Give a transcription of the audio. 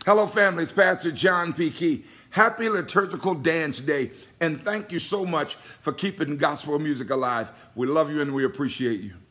Hello, family. It's Pastor John P Kee. Happy Liturgical Dance Day, and thank you so much for keeping gospel music alive. We love you and we appreciate you.